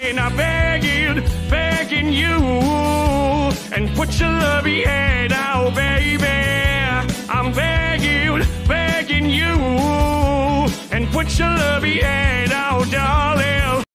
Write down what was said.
And I begging you, and put your lovey head out, baby. I'm begging you, and put your lovey head